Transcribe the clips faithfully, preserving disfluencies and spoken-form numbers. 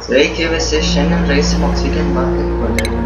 Sveiki visi, šiandien žaisim Oxygen Bucket modelį.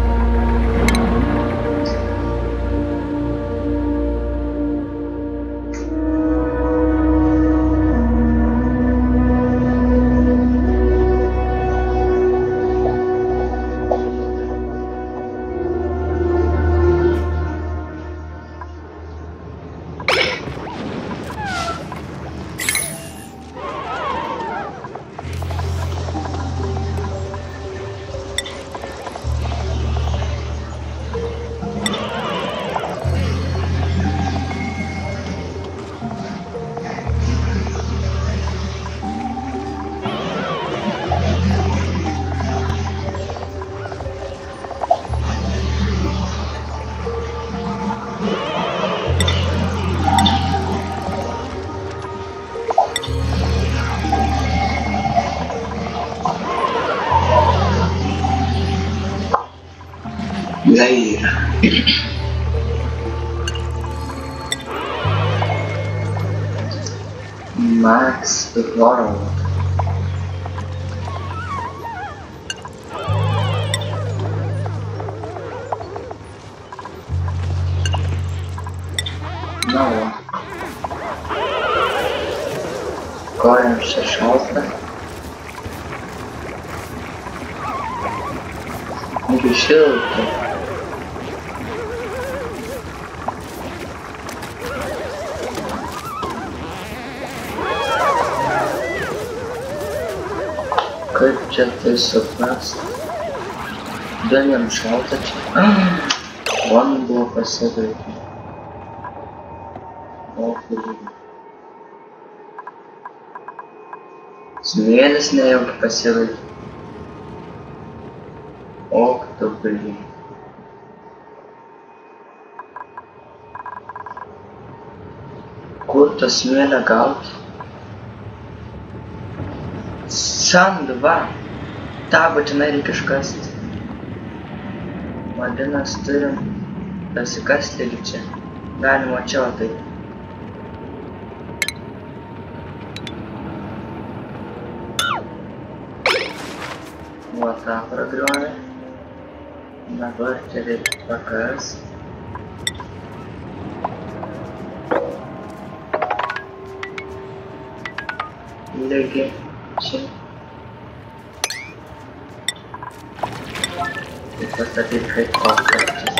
Zaira. Max the World. Na va. Kojams čia šalta. Iki šilta. Kaip čia tai suprast? Dėl jam šalta čia. Van buvo pasibaigę. O, kur. Smėlis nejaugi pasibaigė. O, tu blin. Kur to smėlio gauti? Sandu, va. Ta būtinai reikia iškasti. Vadinas, turim pasikasti lyg čia. Galima čia, o tai. Va, tą pragriovė. Dabar čia reikia pakast. Lygiai čia. Ir pastatyti kaip pastatys.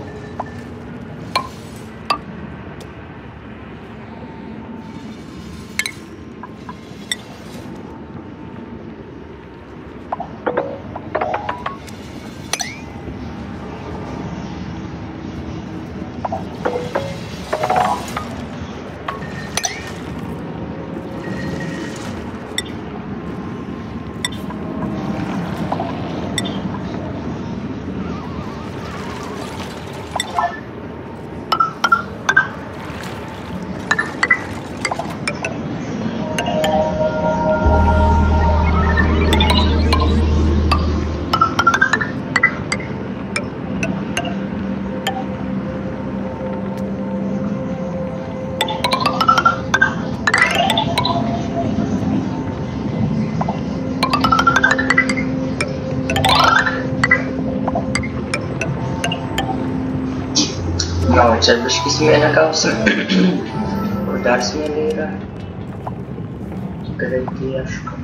Na, o čia biškį smėlę gausim. Kur dar smėlė yra? Greitai ieškom.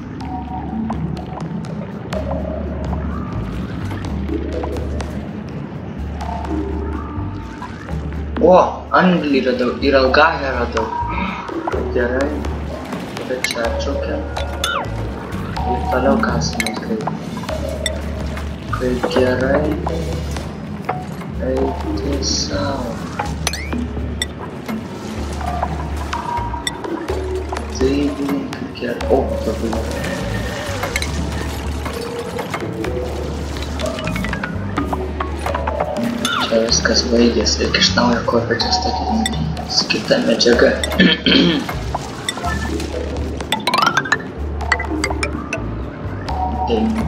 O, anglį radau ir algahę radau. Gerai. Tada čia atšaukiam. Ir toliau kasimės kaip. Kaip gerai. Eiti savo. Taigi, kaip gerai. O, labai. Čia viskas baigės, reikia iš naujo kopėčią statyti. Kita medžiaga. Tai.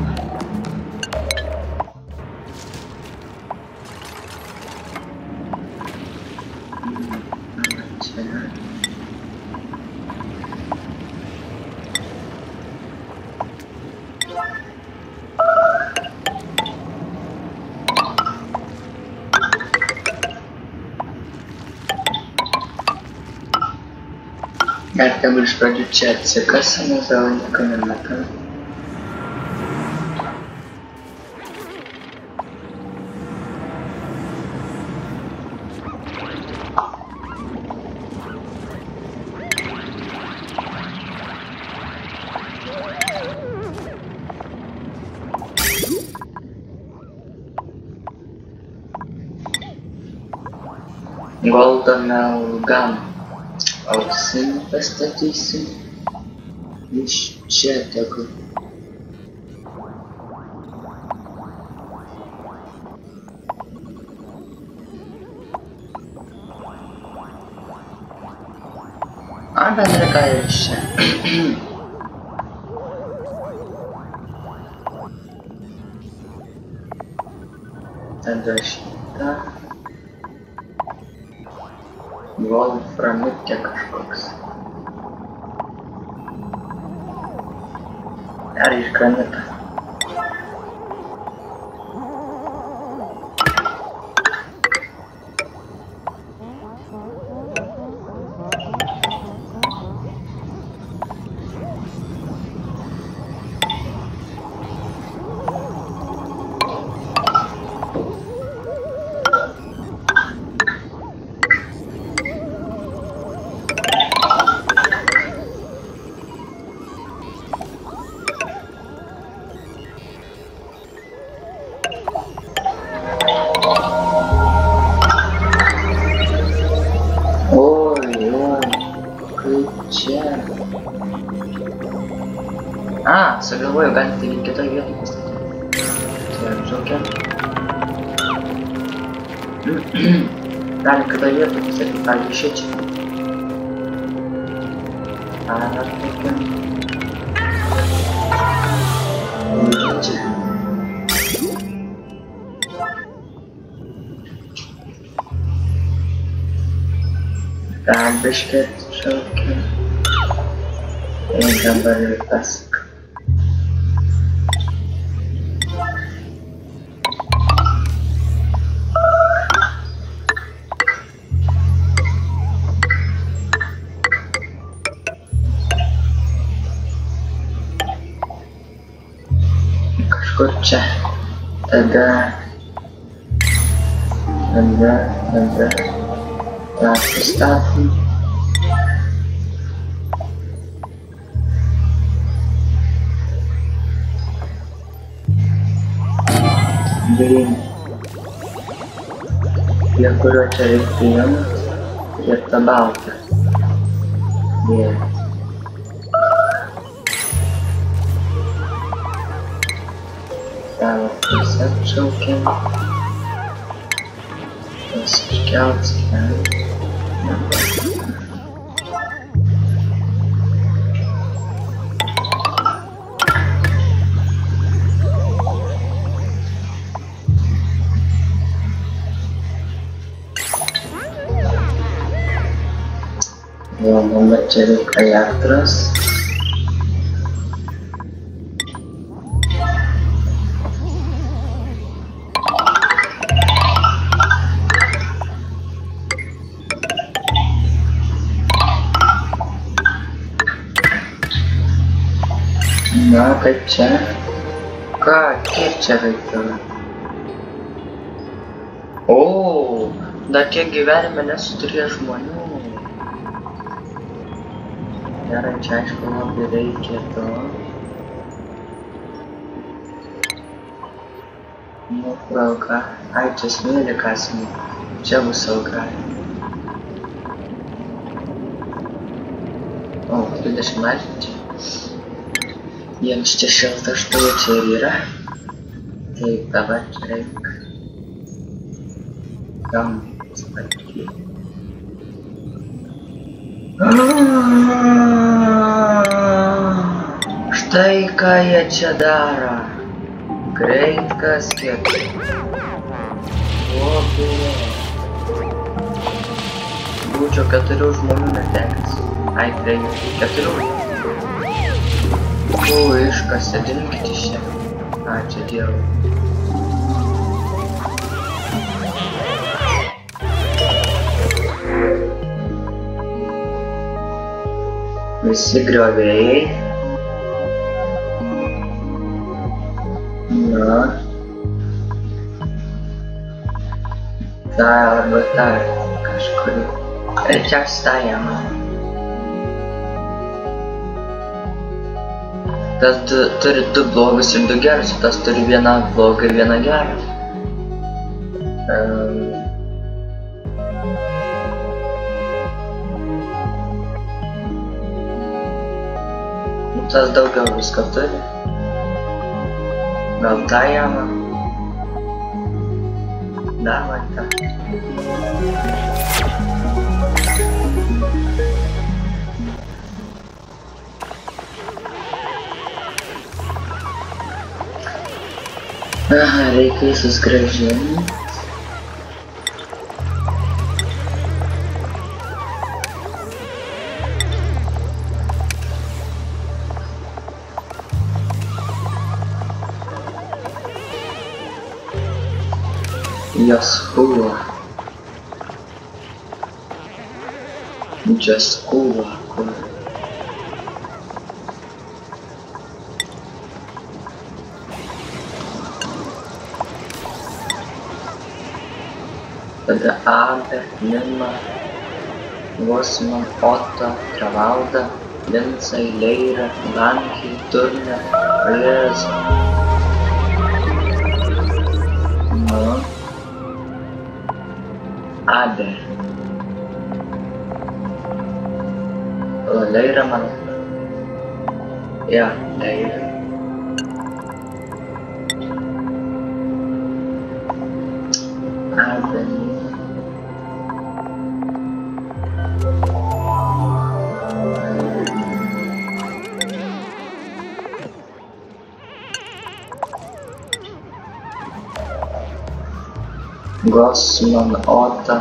Ar tegul își produce ațică să nu zău nică nemată. Golden Gun. Ausim pastatysim iš čia tegu. A bendra ką iš čia. Tada šitą. Wolframite kažkoks. Dar iš granito. A, sugalvojau, galite ir kitoj vietoj pastatyti. Tai apžaukia. Galim kitoj vietoj pastatyti, pavyzdžiui, šičia. Ar tokia. Čia. Gal biškį apžaukia. Ir dabar ir pasak. Kažkur čia. Tada. Tada. Tada. tą postawił. Блин, я короче прием, я табалка. Нет. Стало писать шелки. Скелтики. Vou meter o caiaque atrás. Na, kaip čia? Ką, kiek čia reikėjo? O, dar kiek gyvenime nesu turėjęs žmonių. Gerai, čia aišku labai reikia to. Nu, auka. Ai, čia smėlį kasime. Čia bus auka. O, dvidešimt laipsnių. Jiems čia šilta, štai čia ir yra. Taip, dabar čia reikia. Gam, sparkiai. Štai ką jie čia daro. Greit kaskit. O, būčiau keturių žmonių netekęs. Ai, trejų. Keturių. O, iškasė, dinkit iš čia. Ačiū Dievui. Visi griovėjai. Na. Ta arba ta kažkur. Čia stajama. Tas du, turi du blogus ir du gerus, tas turi vieną blogą ir vieną gerą. Um, tas daugiau visko turi. Gal tą jamą? Davai tą. Aha, reikia visus grąžinti. Jaskula. Jaskula. Tada Abe, Nima, Gosman, Otto, Travalda, Lincai, Leira, Lankiai, Turner, Reza. No. Abe. O, Leira man. Ja, Leira. Abe. Gosman, Otto.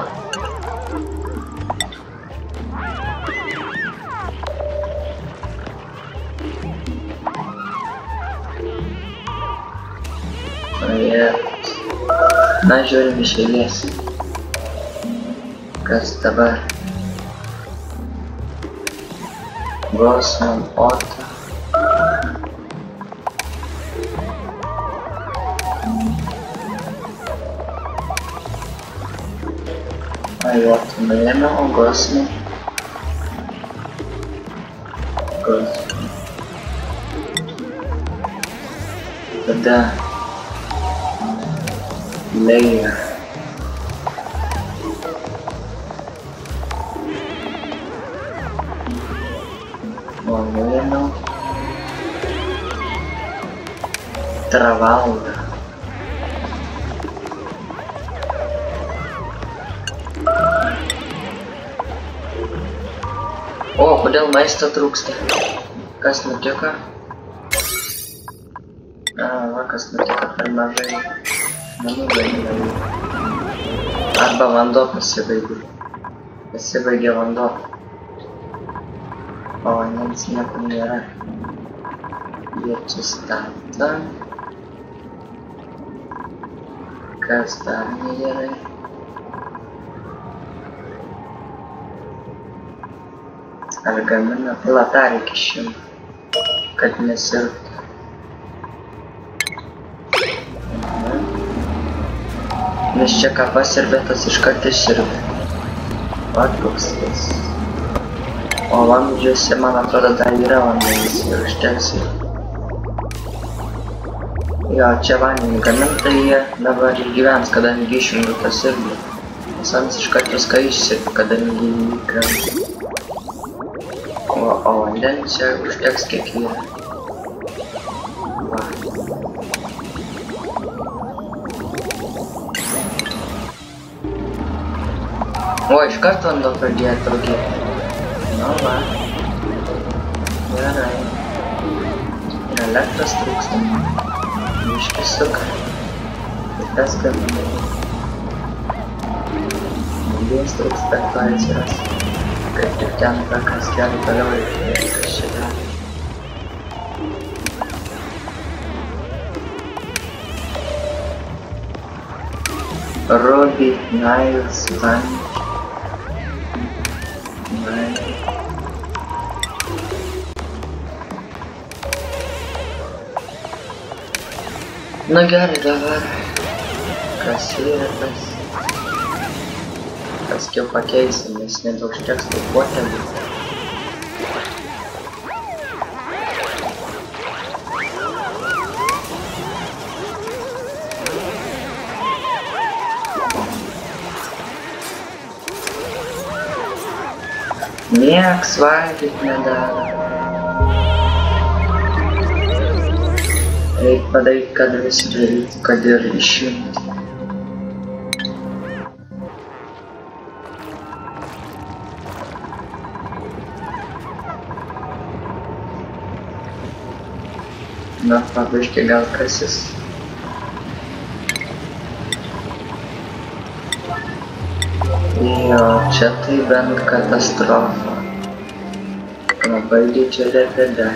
Na, žiūrim iš eilės. Kas dabar? Gosman, Otto. Ai, Otto nuėmė, o Gosman. Gosman. Tada Leira. O, nuėmiau. Travalda. O, kodėl maisto trūksta? Kas nutiko? A, va, kas nutiko per mažai. Nenugailėjau. Arba vanduo pasibaigė. Pasibaigė vanduo. O vandens nieko nėra. Jie čia stato. Kas dar negerai? Ar gamina pilatarį kišimą, kad nesirgtų. Nes čia ką pasirbė, tas iškart išsirbė. Vat koks tas. O vamzdžiuose, man atrodo, dar yra vandens ir užteks. Jo, čia vandenį gamintai jie dabar išgyvens, kadangi išjungiu tą sirbį. Nes ant iškart viską išsirbė, kadangi jį įkrenta. O, o vandens čia užteks kiek yra. Va. O, iškart vanduo pradėjo trūkėti. Nu va. Gerai. Ir elektros trūksta. Biškį suka. Ir tas gamina. Vandens trūksta, bet to atsiras. Kaip tik ten prakas kelių toliau ir kas čia gali. Robbie, Niles, Van. Nu gerai dabar. Kas yra tas? Paskiau pakeisim, nes nebeužteks tų potelių. Nieks valgyt nedaro. Reik padaryt, kad visi daryt, kad ir išjungti. Na, pabiški gal kasis. Jo, čia tai bent katastrofa. Labai didžiulė bėda.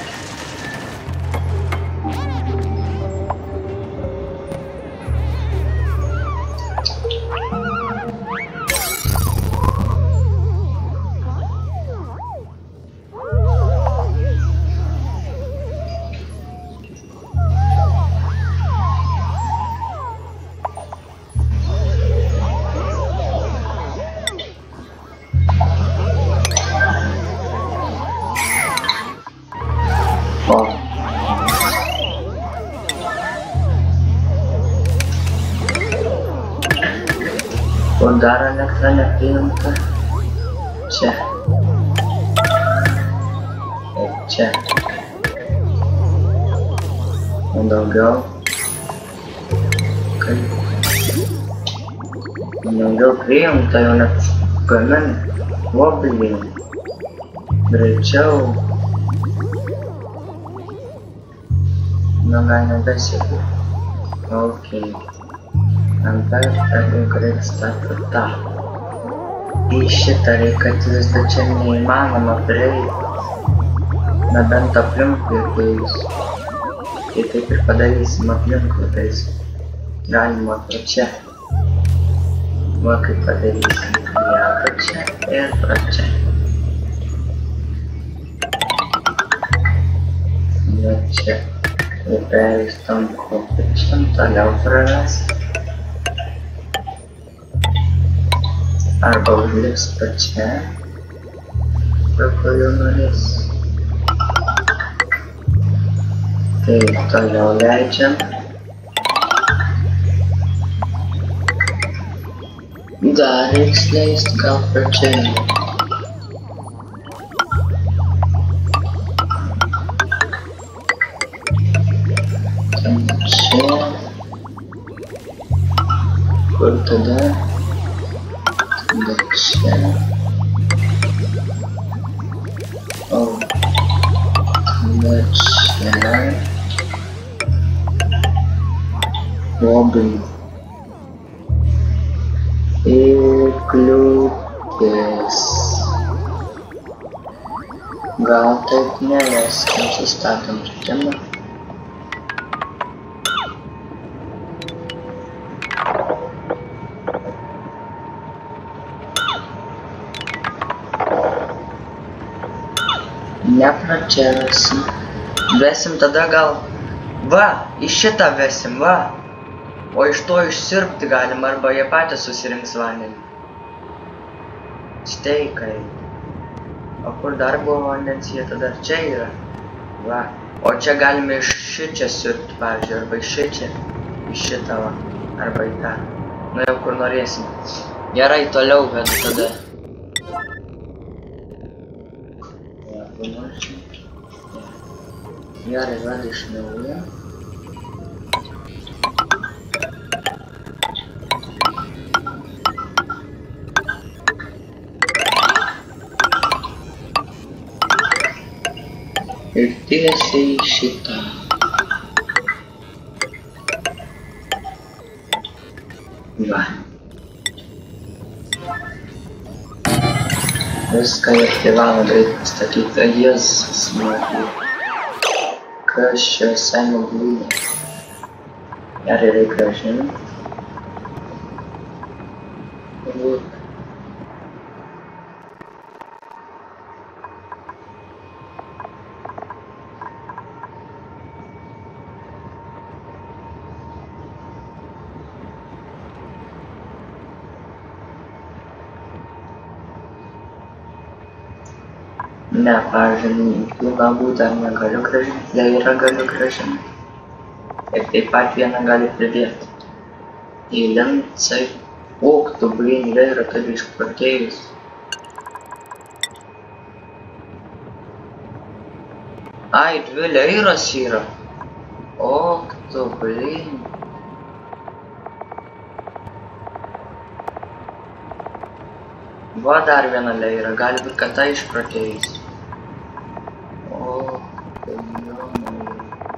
O dar elektra nepriimta. Čia. Ir čia. O daugiau. Kaip? Daugiau priimta jau net gamin. Vobliai. Greičiau. Na, gal nebesiekiu. Okei. Antar juk reikia statyti tą. Į šitą reikia atvesti, bet čia neįmanoma prieiti. Nebent aplinkui ateis. Tai taip ir padarysim aplinkui ateis. Galima pro čia. Va kaip padarysim. Ja, pro čia ir pro čia. Va čia. Ir perėstam kopiečiam, toliau praras. Arba užlips pačia, pro kurių norės. Taip, toliau leidžiam. Dar reiks leist gal pačiai. Ten čia. Kur tada? Tada čia. O. Tada čia. Labai. Ir kliūtis. Gal taip neveskim, sustatom žaidimą. Nepračiavesim. Vesim tada gal... Va, į šitą vesim, va. O iš to išsirpti galim, arba jie patys susirinks vandenį. Steikai. O kur dar buvo vandens, jie tada čia yra. Va. O čia galime iš šičia sirpti, pavyzdžiui, arba iš šičia. Iš šitą, va. Arba į tą. Nu jau kur norėsim. Gerai, toliau vedu tada. Ja, panašiai. Gerai, vedu iš naujo. Ir tiesiai į šitą. Va. Viską ir privalo greit pastatyti. Jėzus, matau. Kas čia visai nublūdo. Gerai, reikia grąžinti. Ne, pavyzdžiui, kūną būtent negaliu grąžinti, leirą galiu grąžinti. Ir taip pat vieną gali pridėti. Į lincai. Ok, tu blin, leirą turi išprotėjus. Ai, dvi leiros yra. Ok, tu blin. Va dar viena leira, gali būt, kad ta išprotėjus. O, tai jau.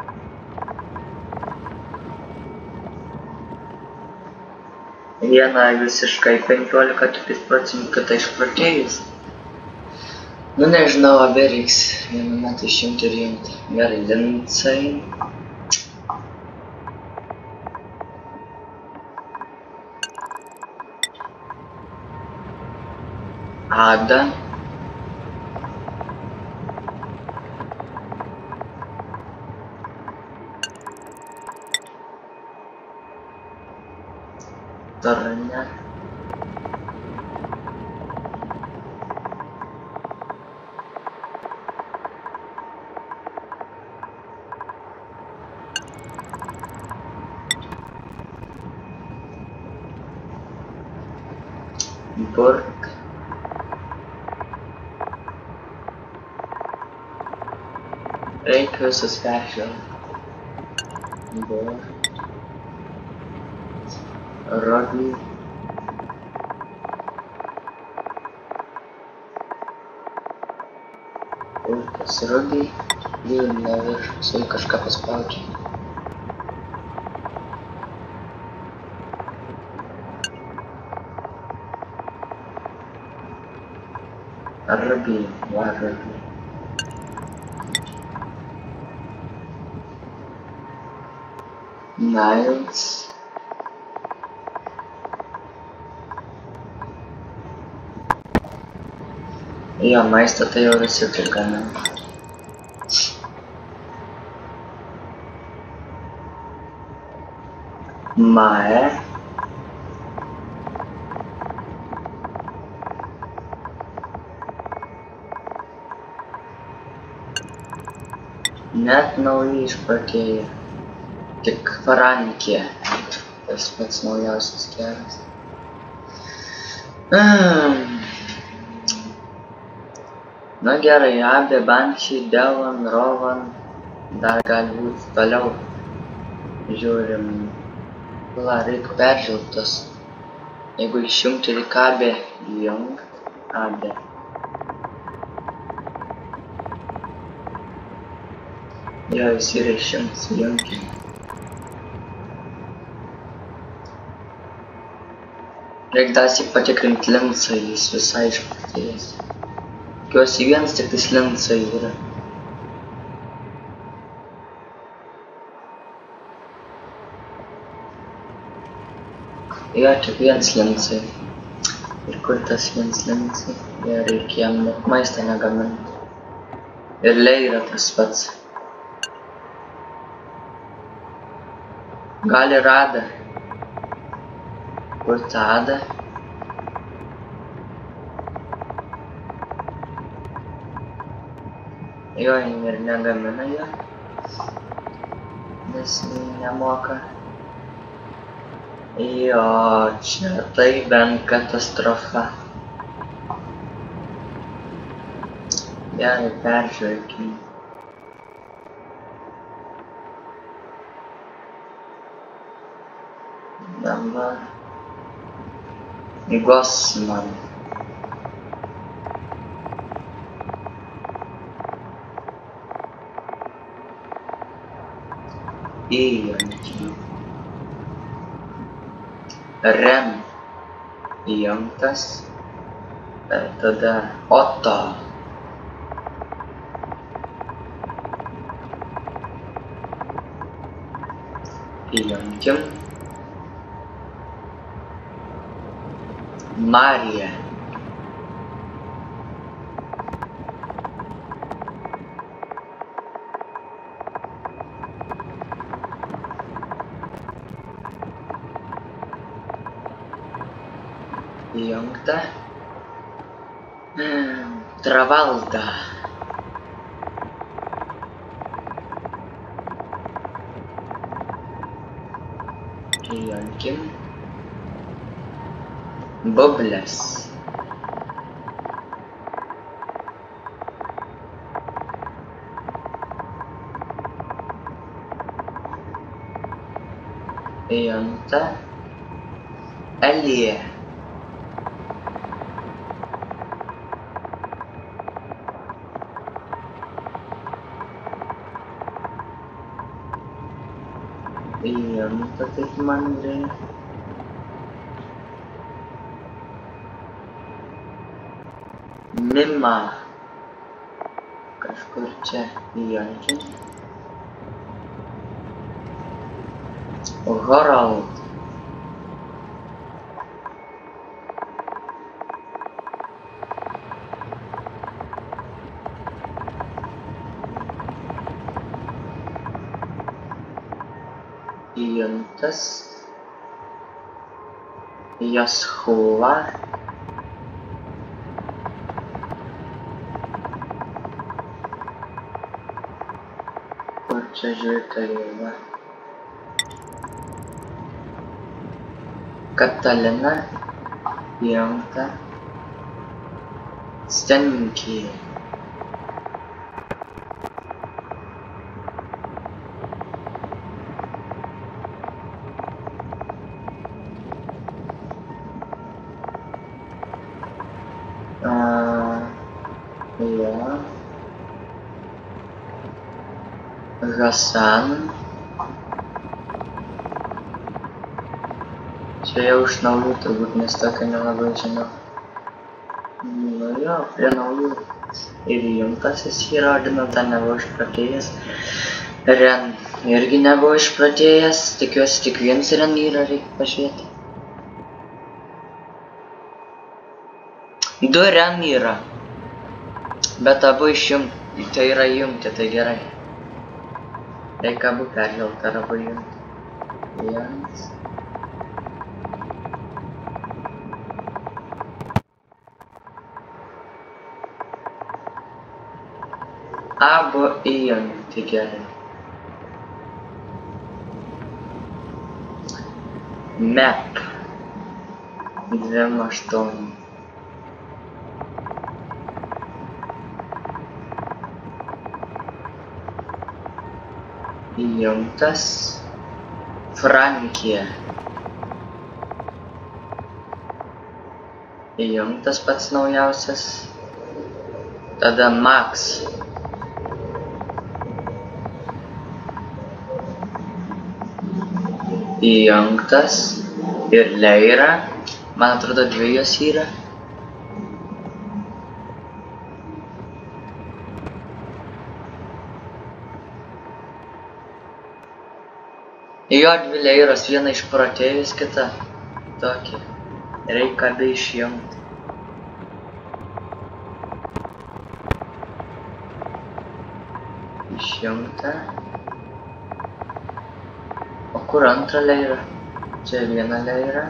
Viena visiškai penkiolika procentų, kita išprotėjus. Nu nežinau, abi reiks vienu metu išimti ir imti. Gerai, lincai. Ada. Torne. Burg. Reikia visus peržiūrėti. Burg. Rogi. Urkas rogi. Vilna viršus, jau kažką paspaudžia. Rogi, va rogi. Niles. Jo, maistą tai jau visi turi gaminti. Mae. Net nauji išprotėję. Tik Farankė. Tas pats naujausias geras. Mm. Na gerai, Abė, Banshee, Devon, Rowan. Dar gali būti toliau. Žiūrim. La, reikia peržvelgtas. Jeigu išjungti tik Abė, įjungt. Abė. Jo, jis yra išjungtas, įjungti. Reikia dar patikrinti lincą, jis visai išprotėjęs. Tikiuosi vienas tik tais lincai yra. Jo, tik vienas lincai. Ir kur tas vienas lincai? Jo, reikia jam net maistą negaminti. Ir leira tas pats. Gali rada. Kur ta Ada? Jo, ir negamina jo. Nes nemoka. Jo, čia tai bent katastrofa. Gerai, peržiūrėkim. Dabar. Gosman. Įjungti. Rem. Įjungtas. Tada Otto. Įjungtim. Marija. Įjungta. Travalda. Įjunkim. Bublės. Įjungta. Elie. Įjungta taip mandriai. Mima. Kažkur čia įjunkim. Horald. Įjungtas. Jaschula. Kur čia žiūrėta yra? Katalina. Įjungta. Stenki. Ja. Hasan. Čia jau iš naujų turbūt, nes tokia nelabai žinau. Nu jo, prie naujų. Ir įjungtasis įrodino, tą nebuvo išpratėjęs. Ren irgi nebuvo išpratėjęs. Tikiuosi tik vienas Ren yra, reikia pažiūrėti. Du Ren yra. Bet abu išjungti, tai yra jungti, tai gerai. Reikia abu perkelti, ar abu jungti. Vienas. Abu įjungti gerai. Map. Dviem aštuoni. Įjungtas. Frankija. Įjungtas pats naujausias. Tada Max. Įjungtas. Ir Leira. Man atrodo dviejos yra. Jo dvi Leiros, viena išprotėjus, kita tokia. Reikia abi išjungti. Išjungta. O kur antra Leira? Čia viena Leira.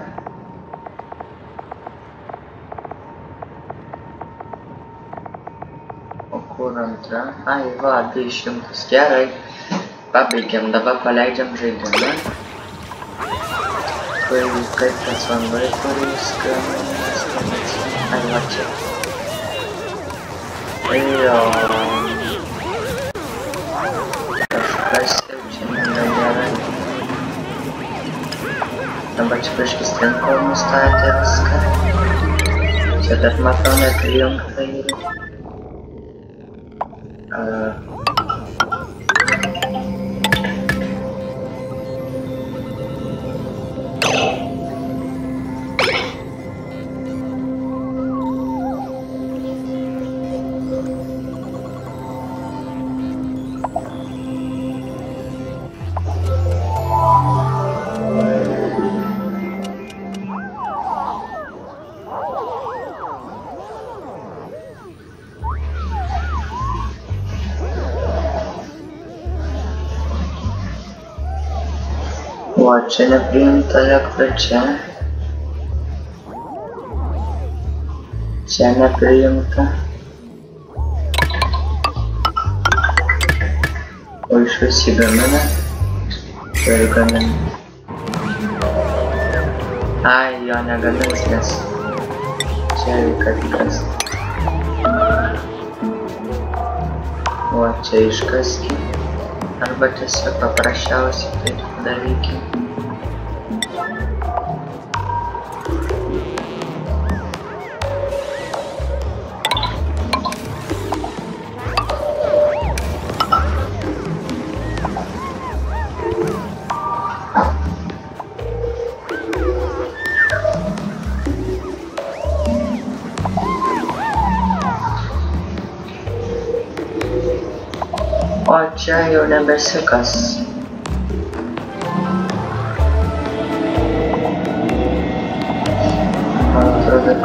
O kur antra? Ai, va, abi išjungtas. Gerai. Pabaigiam, dabar paleidžiam žaidimą. Kai kaip tas vanduo, kuris skambės. Ai, va čia. Jo. Kažkas jau čia negerai. Dabar čia kažkas tinko nustatė viską. Čia dar matau neprijungta yra. Uh, O, čia nepriimta elektra, čia. Čia nepriimta. O iš vis įgamina. Čia įgamina. Ai, jo negamins, nes čia reikia tikras. O čia iškaski. Arba tiesiog paprasčiausiai taip darykim. O čia jau nebesikas. Man atrodo.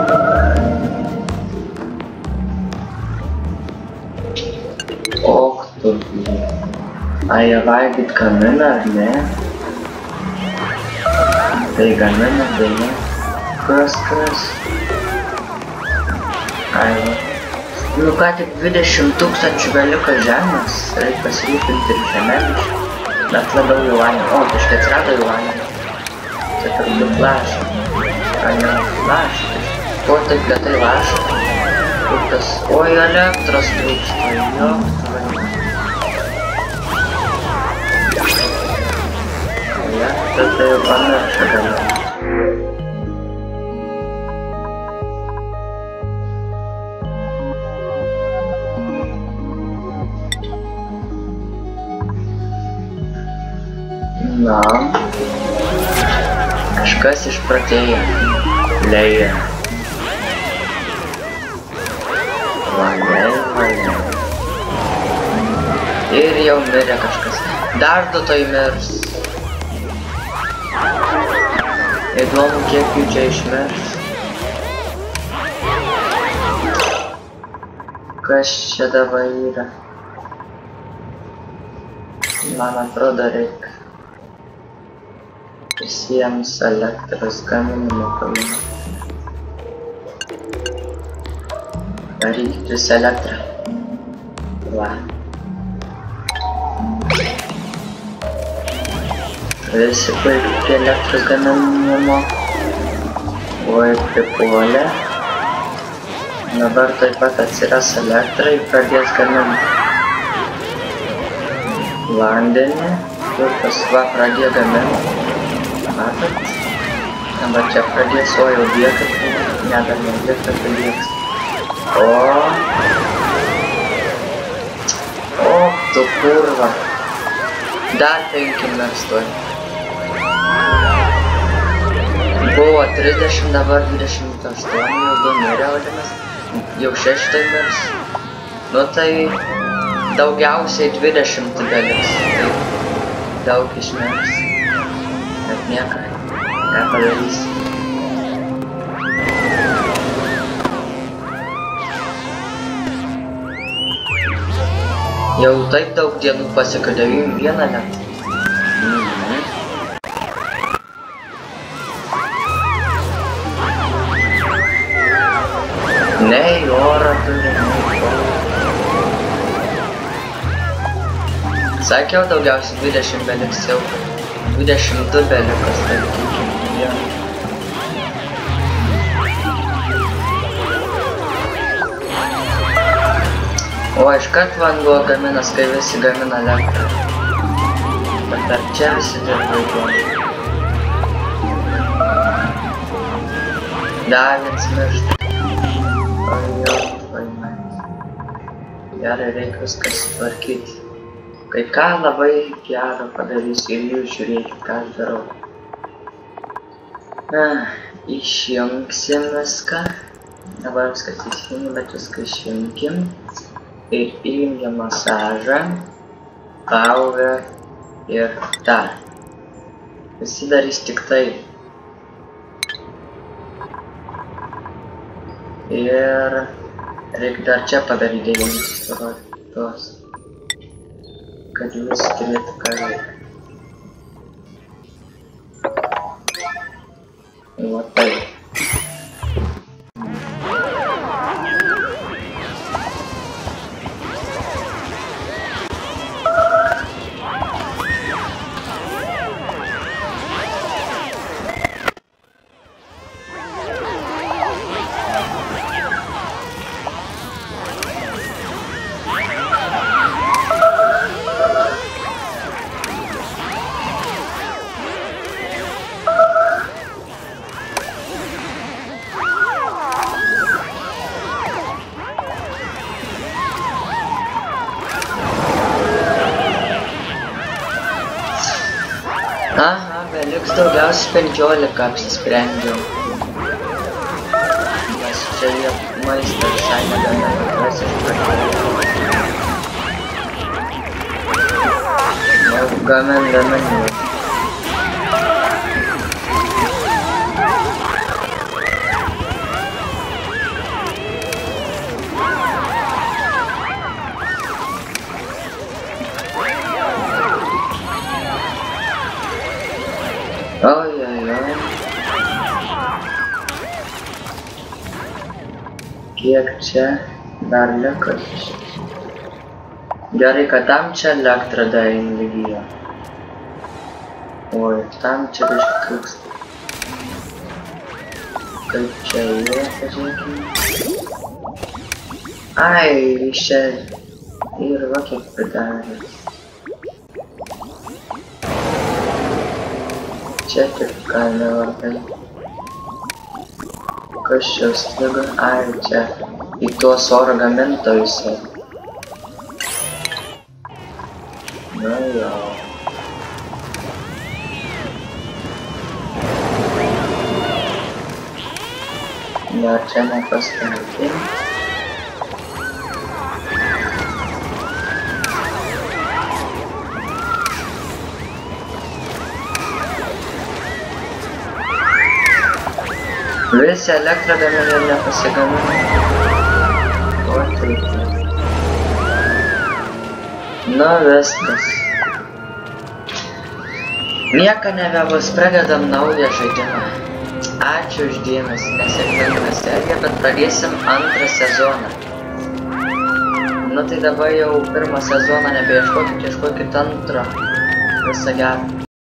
Ok, tu. Ar jie valgyt gamina ar ne? Tai gamina, tai ne. Kas, kas? Ai, va. Nu ką tik dvidešimt tūkstančių beliko žemės, reikia pasirūpinti ir žemėmis, bet labiau jau vanį. O, tai štai atsirado jau vanį. Tai turbūt laša. Ar ne laša? Ko taip lėtai laša? Kur tas? Oi, elektros trūksta, jo. Elektra tai jau pamiršo gali. Na, kažkas išprotėjo. Leja. Valiai, valiai. Ir jau mirė kažkas. Dar du tai mirs. Įdomu, kiek jų čia išmirs. Kas čia dabar yra? Man atrodo, reikia visiems elektros gaminimo paminų. Darykit visą elektrą. Va. Visi baigti elektros gaminimo. Oi, pripuolė. Dabar taip pat atsiras elektra ir pradės gaminti vandenį. Kur tas va pradėjo gaminti. Matot? Dabar čia pradės, o jau bėga, ne, dar nebėga, tai bėgs. O. O, tu kurva. Dar penki mirs tuoj. Buvo trisdešimt, dabar dvidešimt aštuoni, jau du mirė, vadinasi. Jau šeši tai mirs. Nu tai daugiausiai dvidešimt beliks. Taip, daug išmirs. Bet nieko, ką padarysi. Jau taip daug dienų pasikadėjau vieną net. Mhm. Ne į orą turi, ne į orą. Sakiau, daugiausiai dvidešimt beliks jau. dvidešimt du belikas, sakykim, jo. O, iškart vanduo gaminas, kai visi gamina elektrą. Bet ar čia visi dirba įdomu? Davins miršta. O, jo, vaimai. Gerai, reikia viskas tvarkyti. Kai ką labai gero padarysiu ir jūs žiūrėkit, ką aš darau. Na, išjungsim viską. Dabar viskas įsijungi, bet viską išjungim. Ir įjungiam masažą, power ir dar. Visi darys tik tai. Ir reikia dar čia padaryti devynis tuos. Kad jūs turėtų ką reikia. Va taip. Aha, beliks daugiausiai penkiolika apsisprendžiau. Nes čia jie maistą visai negamina, prasiškai. Jau gamin, gamin. Oi, oi, oi. Kiek čia dar likas. Gerai, kad tam čia elektrą dar įlygijo. Oi, tam čia kažkaip trūksta. Kaip čia yra, pažiūrėkime. Ai, iš čia ir va kiek pridarė. Čia tik ką nevartai. Kas čia strigo? Ai, čia į tuos oro gamintojus. Na jo. Ne, čia nepastatė. Visi elektrą gamina ir nepasigamina. O taip. Nu viskas. Nieko nebebus, pradedam naują žaidimą. Ačiū už dėmesį, nesėkmingą seriją, bet pradėsim antrą sezoną. Nu tai dabar jau pirmą sezoną nebeieškokit, ieškokit antro. Visą gerą.